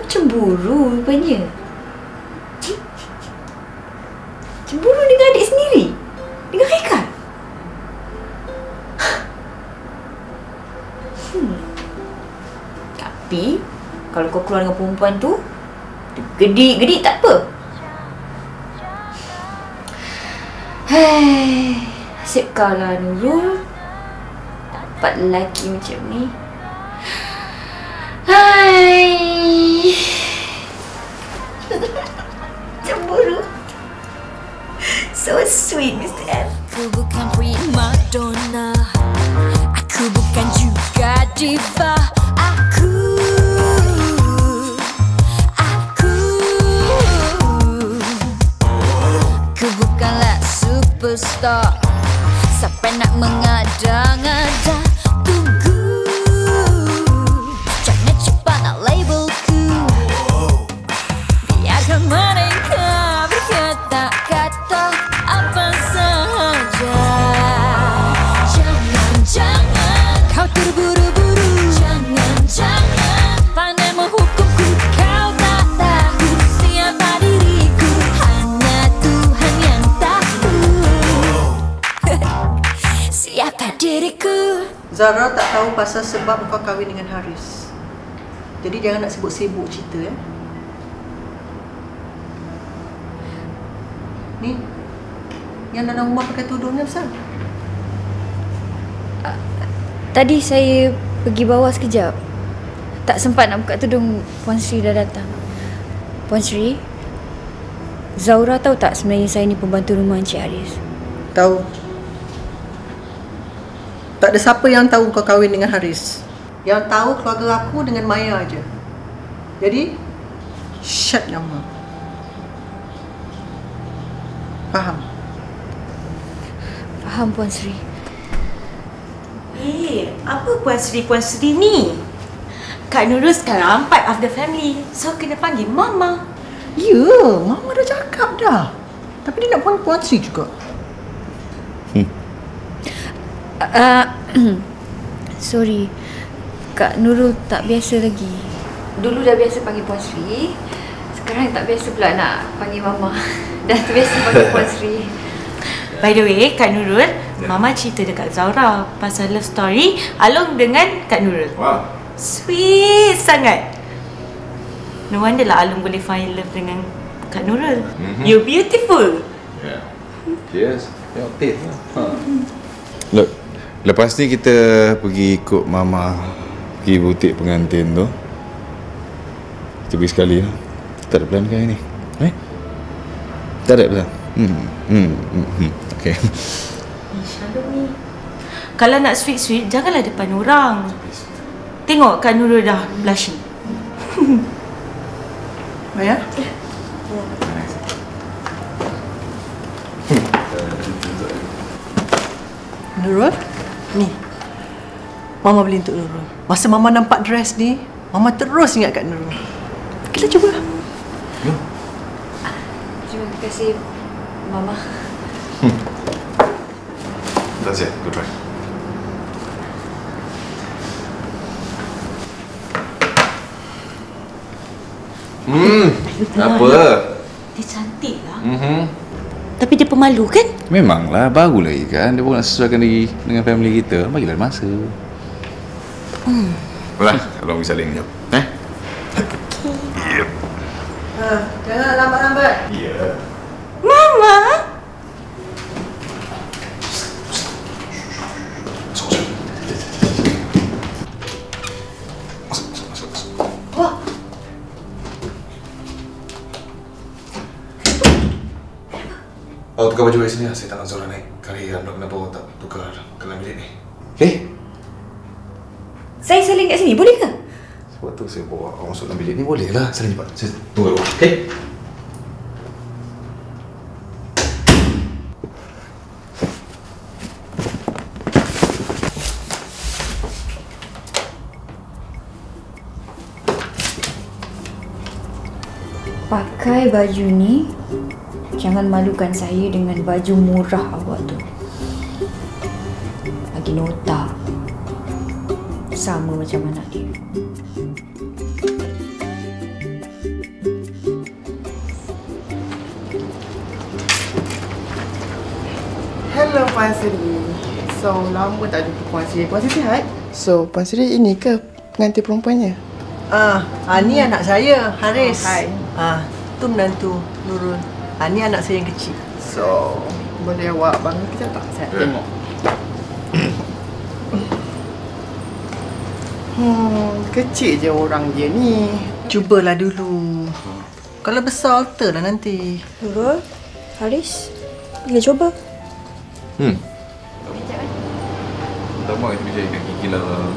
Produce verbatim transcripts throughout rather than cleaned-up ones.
cemburu rupanya. Cemburu dengan adik sendiri? Dengan Haikal? Hmm. Tapi kalau kau keluar dengan perempuan tu, gedik-gedik tak apa. Hei, nasib kau lah Nurul, dapat lelaki macam ni. Hai. Cemburu. So sweet, Mister F. Aku bukan prima donna, aku bukan juga diva. Aku, aku, aku bukanlah superstar sampai nak mengada-ngada. Tunggu, jangan cepat nak labelku. Biarkan mereka berkata-kata apa sahaja. Jangan-jangan kau terburu-buru. Jangan-jangan pandai menghukumku. Kau tak tahu siapa diriku, hanya Tuhan yang tahu siapa diriku. Zara tak tahu pasal sebab kau kahwin dengan Haris. Jadi jangan nak sibuk-sibuk cerita, ya. Ni, yang dalam rumah pakai tudung ni apa? Uh, tadi saya pergi bawah sekejap. Tak sempat nak buka tudung. Puan Sri dah datang. Puan Sri, Zaura tahu tak sebenarnya saya ni pembantu rumah Encik Haris? Tahu. Tak ada siapa yang tahu kau kahwin dengan Haris. Yang tahu keluarga aku dengan Maya aja. Jadi, shut your mouth. Faham? Faham, Puan Sri. Eh, apa Puan Sri Puan Sri ni? Kak Nurul sekarang part of the family, so kena panggil Mama. Ya, Mama dah cakap dah. Tapi dia nak panggil Puan Sri juga. Uh, sorry, Kak Nurul tak biasa lagi. Dulu dah biasa panggil Puan Sri, sekarang tak biasa pula nak panggil Mama. Dah terbiasa panggil Puan Sri. By the way, Kak Nurul, yeah. Mama cerita dekat Zaura pasal love story Along dengan Kak Nurul. Wow. Sweet sangat. No wonder lah Along boleh find love dengan Kak Nurul. Mm-hmm. You're beautiful. Yeah. Yes. Tengok taste lah. Ha. Look, lepas ni kita pergi ikut Mama pergi butik pengantin tu. Kita pergi sekali lah. Tak ada plan ke hari ni? Eh? Tak ada plan? Hmm. Hmm. Hmm. Okay. Shalom ni. Kalau nak sweet-sweet, janganlah depan orang. Tengok Kak Nurul dah blushing. Maya? Nurul? Ni. Mama beli untuk Nurul. Masa Mama nampak dress ni, Mama terus ingat kat Nurul. Kita cuba. Ya. Terima kasih, Mama. Hmm. That's it. Good try. Hmm. Apa? Dia cantik lah. Mhm. Tapi dia pemalu kan? Memanglah, baru lagi kan. Dia pun nak sesuaikan diri dengan family kita. Bagilah masa. Hmm. Alah, kalau pergi saling jap. Eh? Okay. Yep. Ha, jangan lambat-lambat. Ya. Yeah. Mama! Oh, tukar baju kat sini lah. Saya tak nak Zora naik. Kali yang nak kenapa tak tukar dalam bilik ni. Okay? Saya saling kat sini, boleh ke? Sebab tu saya bawa awak masuk dalam bilik ni. Boleh lah. Saling cepat. Saya tunggu dulu. Okay? Pakai baju ni, jangan malukan saya dengan baju murah awak tu. Lagi nota. Sama macam anak dia. Hello Puan Sri. So, lama tak jumpa Puan Sri. Puan Sri sihat? So, Puan Sri ini ke pengantin perempuannya? Ah, ah ni anak saya, Haris. Oh, hai. Ah, tu menantu Nurul. Ah, ni anak saya yang kecil. So, boleh awak bangun kejap tak? Saya Eh. tengok. Hmm, kecil je orang dia ni. Cubalah dulu. Kalau besar, alter lah nanti. Nurul, Haris, boleh coba? Hmm. Tak mahu kita ikan gigi lah.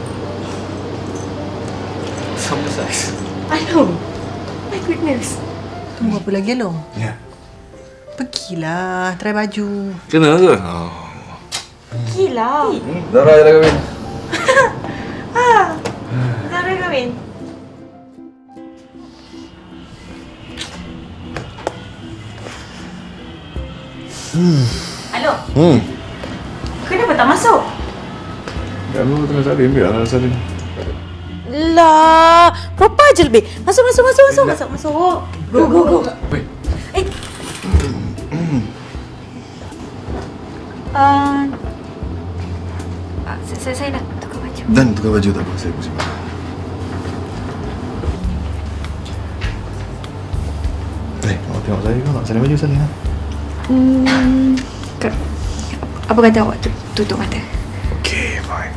Sama saiz. I know. My goodness. Tunggu apa lagi, Long? Ya. Pergilah, try baju. Kena ke? Oh. Gila. Hmm, Zara dah kahwin. Ah, Zara kahwin. Hmm. Halo, Hmm. kenapa tak masuk? Ya, lu tengah salin. Biarlah salin. Lah, proper je lebih. Masuk, masuk, masuk, masuk, masuk, masuk. Go, go, go. Wait. Eh. Uh, Ah, saya, saya nak tukar baju. Dan tukar baju tak apa. Saya pusing. Eh, awak tengok saya kau nak salin baju salin lah. Hmm, ke- apa kata awak tu- tutup mata? Okay, fine.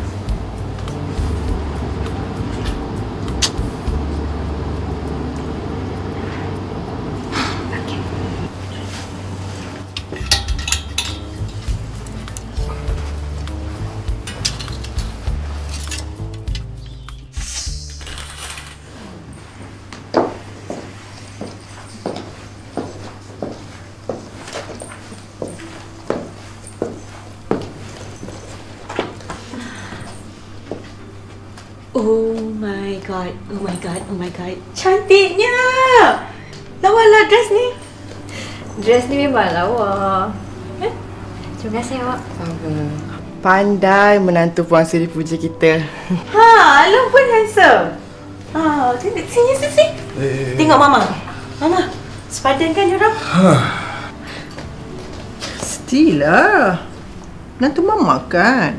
Oh my god, oh my god, oh my god. Cantiknya. Lawalah dress ni. Dress ni memang lawa. Eh? Terima kasih awak. Pandai menantu Puan Sri puja kita. Ha, Long pun handsome. Ha, sini, sini, sini. Eh, Tengok Mama. Mama, sepadan kan diorang? Mestilah. Menantu Mama kan?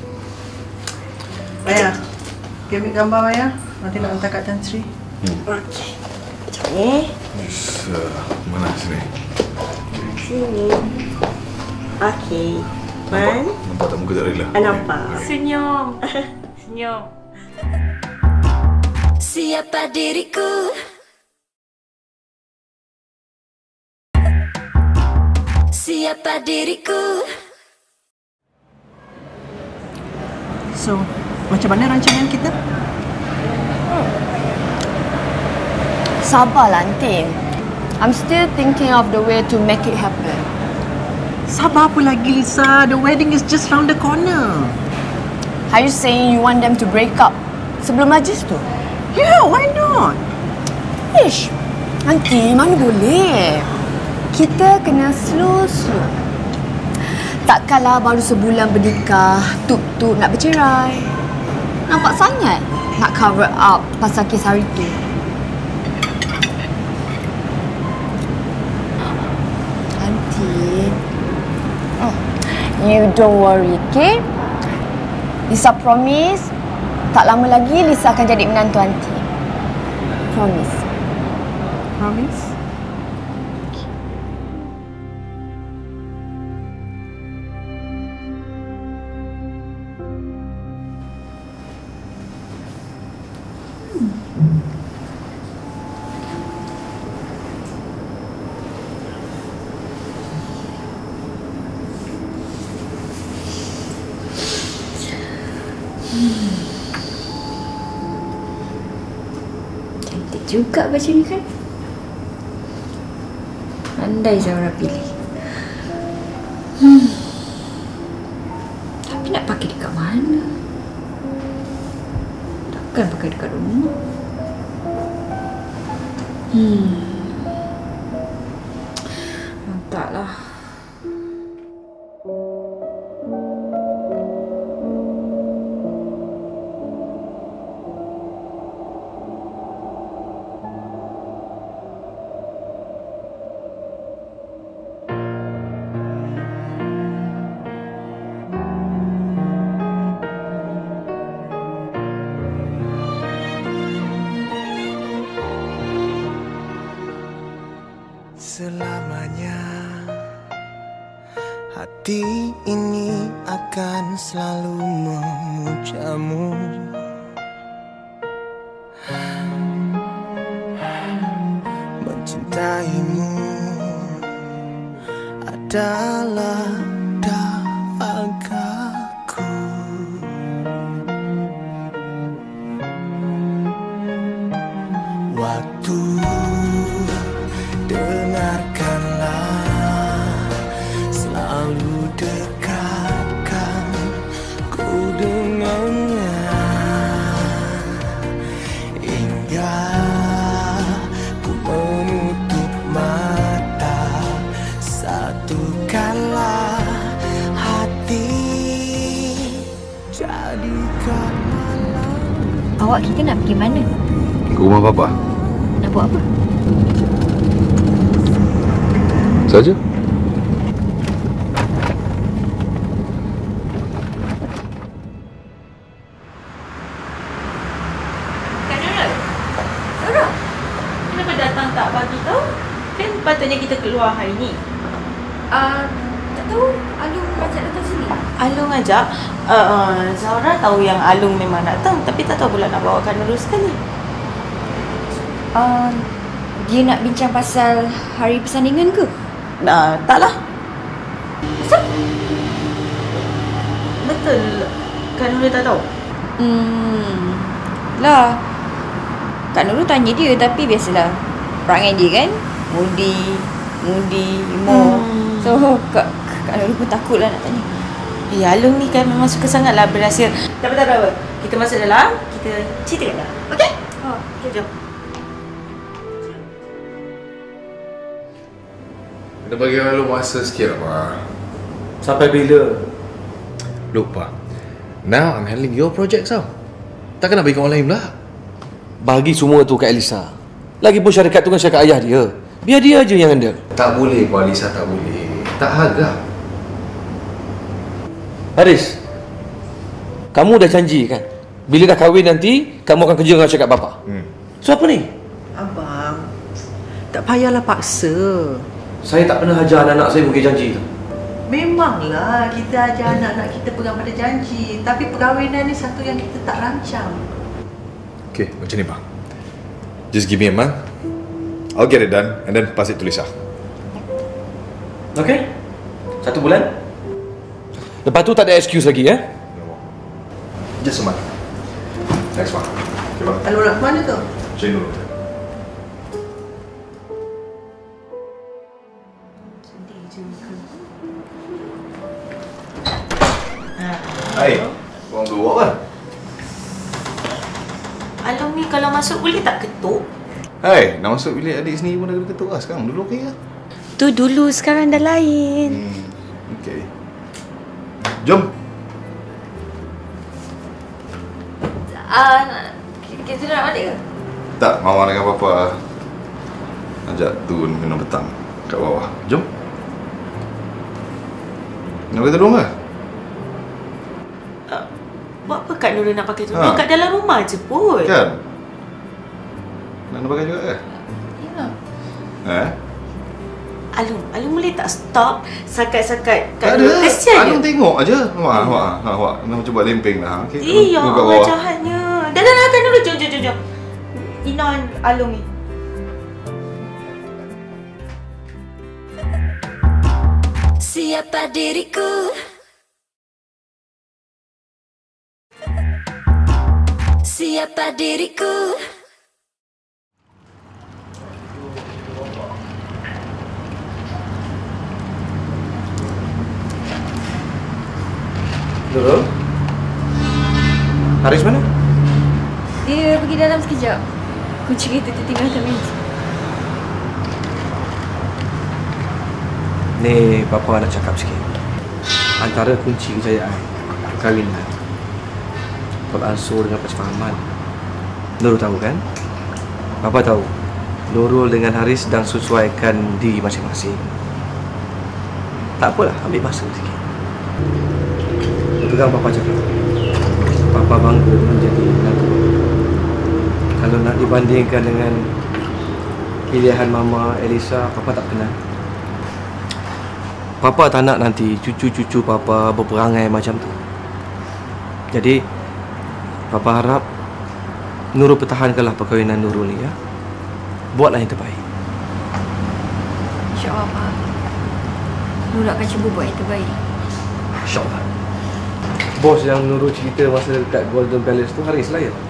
Ayah, pergi ambil gambar Ayah. Nanti nak hantar kat Tan Sri. Okey. Sekejap ni. Yes, uh, mana sini? Sini. Okey. One. Nampak tak muka tak rela? Ah, nampak. Senyum. Senyum. Siapa diriku? Siapa diriku? So, macam mana rancangan kita? Sabarlah, Antin. I'm still thinking of the way to make it happen. Sabar apa lagi, Lisa? The wedding is just round the corner. Are you saying you want them to break up sebelum majlis tu? Yeah, why not? Ish, Aunty, mana boleh? Kita kena slow-slow. Takkanlah baru sebulan bernikah, tup-tup nak bercerai. Nampak sangat nak cover up pasal kes hari tu. Aunty, oh, you don't worry, okay? Lisa promise, tak lama lagi Lisa akan jadi menantu Aunty. Promise. Promise? Cantik juga baju ni kan? Pandai Zara pilih. Hmm. Tapi nak pakai dekat mana? Takkan pakai dekat rumah? Hmm. Taklah. selamanya. Hati ini akan selalu memujamu. Mencintaimu adalah dagaku. Waktu, dengarkanlah, selalu dekatkan ku dengannya, hingga ku menutup mata. Satu kala hati jadikan malam. Awak kita nak pergi mana? Ke rumah Papa. Nak buat apa? Saja. Kak Nurul. Sarah. Kenapa datang tak bagi tahu? Kan patutnya kita keluar hari ni. Uh, tak tahu. Alung ajak datang sini. Alung ajak? Uh, uh, Zahra tahu yang Alung memang datang, tapi tak tahu pula nak bawa Kak Nurul sekali. Uh, dia nak bincang pasal hari persandingan ke? Nah, taklah. Betul? Betul. Kak Nurul tak tahu? Hmm. Lah. Kak Nurul tanya dia, tapi biasalah. Perangai dia kan? Mudi, mudi, emo. Hmm. So, Kak, Kak Nurul pun takut lah nak tanya. Ya, Alung ni kan memang suka sangat lah berhasil. Tak apa, tak apa. Kita masuk dalam, kita ceritakan dah. Okey? Oh, okey, jom. Kena bagi lu masa sikit apa? Sampai bila? Look, Pak. Now I'm handling your project, tau. Takkan nak bagi orang lain pula? Bagi semua tu kat Elisa. Lagipun syarikat tu kan syarikat ayah dia. Biar dia aja yang handle. Tak boleh, Pak Alisa, tak boleh. Tak harap. Haris, kamu dah janji kan? Bila dah kahwin nanti, kamu akan kerja dengan syarikat bapa. Hmm. So apa ni? Abang, tak payahlah paksa. Saya tak pernah ajar anak-anak saya bagi janji tu. Memanglah kita ajar anak-anak kita pegang pada janji. Tapi perkahwinan ni satu yang kita tak rancang. Okay, macam ni, Pak. Just give me a month. I'll get it done and then pass it to Lisa. Okay? Satu bulan? Lepas tu tak ada excuse lagi, eh? Just a month. Thanks, Pak. Okay, Pak. Kalau nak ke mana tu? Cik dulu. Hai, korang dua apa? Alung ni kalau masuk boleh tak ketuk? Hai, nak masuk bilik adik sendiri pun dah kena ketuk lah sekarang. Dulu okey lah. Tu dulu, sekarang dah lain. Hmm, okey. Jom. Ah, uh, kita nak balik ke? Tak, Mama dengan Papa ajak turun minum petang kat bawah. Jom. Nak pakai tudung ke? Uh, buat apa Kak Nurul nak pakai tudung? Ha. Kat dalam rumah je pun. Kan? Nak pakai juga ke? Ya. Eh? Alung, Alung boleh tak stop sakat-sakat Tak Kak ada. Nurul? Kesian Alung dia. tengok aja. Awak, awak, awak. Nak macam buat lempeng dah. Okey. Eh, ya tunggu kat Allah bawah. jahatnya. Dah, dah, dah, Kak Nurul. Jom, jom, jom, jom. Inon Alung ni. Siapa diriku? Siapa diriku? Nurul? Haris mana? Dia pergi dalam sekejap. Kunci kereta tertinggal atas meja. Ni, Papa nak cakap sikit. Antara kunci kejayaan perkahwinan beransur dengan persefahaman. Nurul tahu kan? Papa tahu Nurul dengan Haris sedang sesuaikan diri masing-masing. Tak apalah, ambil masa sikit. Pegang Papa cakap, Papa bangga menjadi menantu. Kalau nak dibandingkan dengan pilihan Mama, Elisa, Papa tak kenal. Papa tak nak nanti cucu-cucu Papa berperangai macam tu. Jadi, Papa harap Nurul pertahankanlah perkahwinan Nurul ni, ya. Buatlah yang terbaik. InsyaAllah, Pak. Nurul akan cuba buat yang terbaik. InsyaAllah. Bos yang Nurul cerita masa dekat Golden Palace tu Haris lah, ya?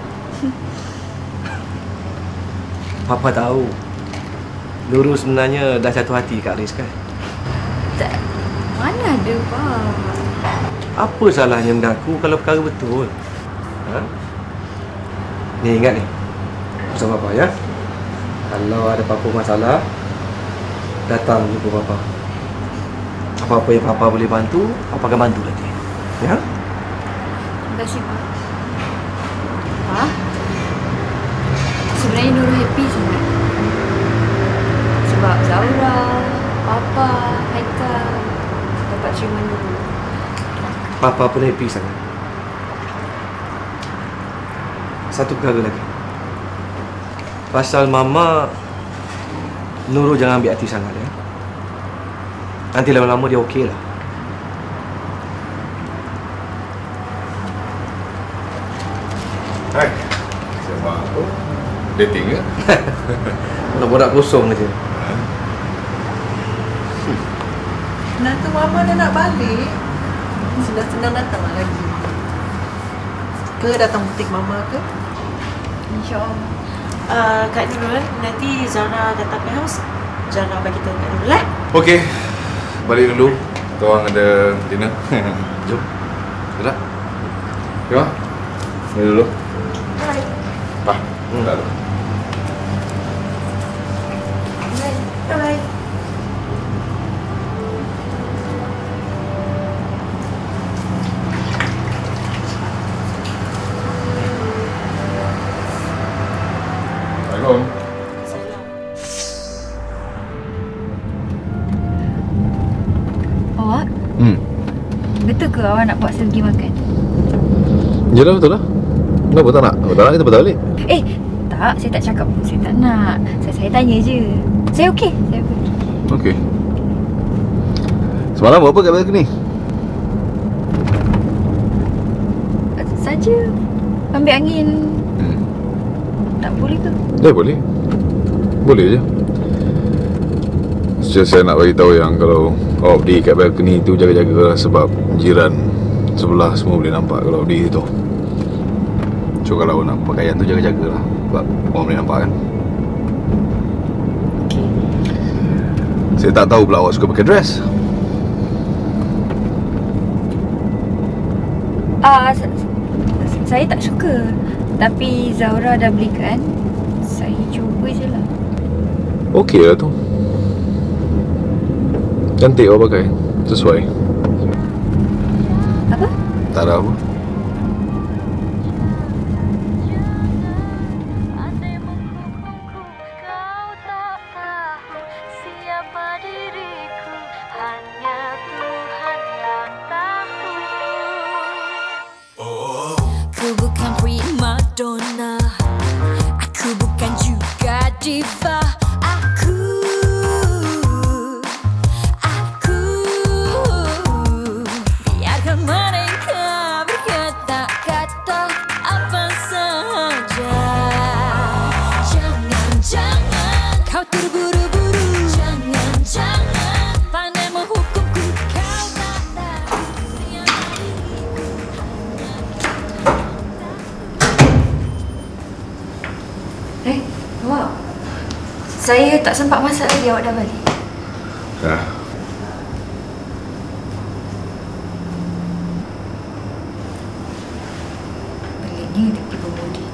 Papa tahu Nurul sebenarnya dah jatuh hati kat Haris, kan? Tak. Mana ada, Pak. Apa salahnya mengaku kalau perkara betul? Ha? Ni ingat ni. Pesan Papa, ya? Kalau ada apa-apa masalah, datang jumpa Papa. Apa-apa yang Papa boleh bantu, Papa akan bantu nanti. Ya? Terima kasih, Pak. Pak? Sebenarnya Nurul happy sangat. Sebab Zaura, Papa, Haikal dapat terima Nurul. Papa pun happy sangat. Satu perkara lagi. Pasal Mama, Nurul jangan ambil hati sangat, ya. Nanti lama-lama dia okey lah. Hai, siapa apa? Dating ke? Nak borak kosong aja. Nanti Mama dah nak balik. Senang-senang datang lagi. Ke datang butik Mama ke? InsyaAllah. Uh, Kak Nurul, nanti Zara datang ke house. Zara bagi tahu Kak Nurul, eh? Okey, balik dulu. Kita orang ada dinner. Jom. Sedap. Okay, Ma? Balik dulu. Bye. Pa, hmm. Dah dulu. Bye. Bye. Assalamualaikum. Awak? Hmm. Betul ke awak nak paksa pergi makan? Yalah, betul lah. Kenapa tak nak? Kalau tak nak, kita patah balik. Eh, tak. Saya tak cakap. Saya tak nak. Saya, saya tanya je. Saya okey. Saya okey. Okey. Semalam buat apa kat balcony? Saja. Ambil angin. Hmm. Tak boleh ke? Ya, boleh. Boleh je. Just saya nak bagi tahu yang kalau awak berdiri kat balcony tu, jaga-jaga lah, sebab jiran sebelah semua boleh nampak kalau berdiri tu. So kalau nak pakaian tu, jaga-jaga lah, sebab orang boleh nampak, kan. Okey. Saya tak tahu pula awak suka pakai dress. Ah, uh, saya tak suka. Tapi Zaura dah belikan. Saya cuba je lah. Okey lah tu. Cantik awak pakai. Sesuai. Apa? Tak ada apa. Aku bukan prima donna, aku bukan juga diva. Aku, aku biarkan mereka berkata-kata apa saja. Jangan, jangan kau terburu-buru. Jangan, jangan pandai menghukumku. Kau tak tahu siapa diriku. Eh, awak. Saya tak sempat masak lagi, awak dah balik. Dah. Baliknya dia pergi bermudi.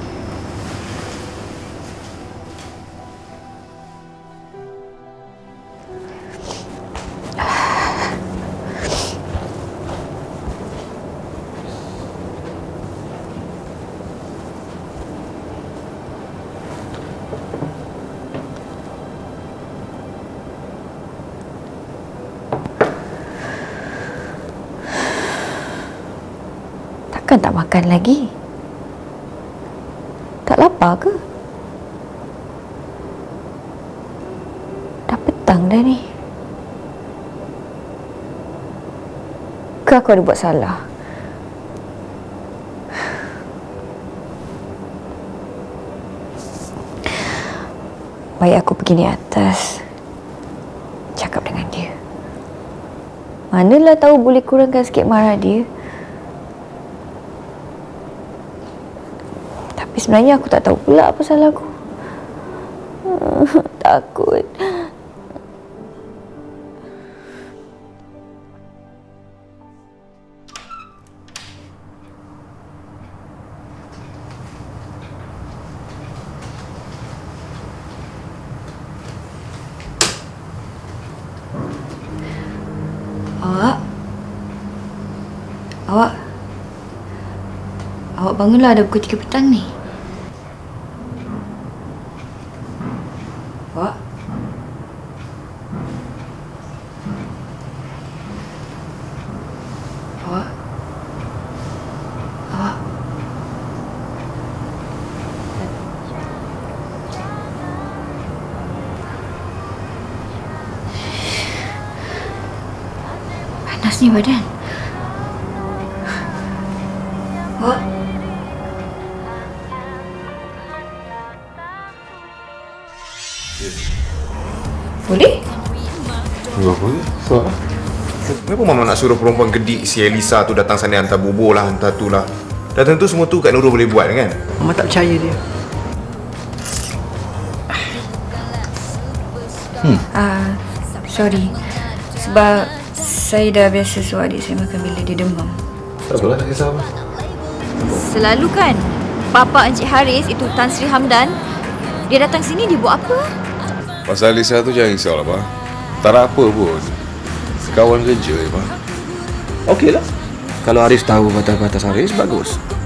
Takkan tak makan lagi? Tak lapar ke? benda ni? Ke aku ada buat salah? Baik aku pergi naik atas, cakap dengan dia. Manalah tahu boleh kurangkan sikit marah dia. Tapi sebenarnya aku tak tahu pula apa salah aku. Takut. Awak? Awak? Awak bangunlah, ada pukul tiga petang ni. Awak? Awak? Awak? Panas ni badan. Awak? Boleh? Tunggu apa je? Soal lah. Kenapa Mama nak suruh perempuan gedik si Elisa tu datang sana hantar bubur lah, hantar tu lah? Dah tentu semua tu Kak Nurul boleh buat kan? Mama tak percaya dia. Hmm. Ah, sorry. Sebab saya dah biasa suruh adik saya makan bila dia demam. Tak apalah, tak kisah apa. Selalu kan, Papa Encik Haris itu Tan Sri Hamdan, dia datang sini dia buat apa? Pasal Lisa tu jangan risau lah, Pak. Tak ada apa pun. Kawan kerja je, Pak. Okey lah. Kalau Haris tahu batas-batas Haris, bagus.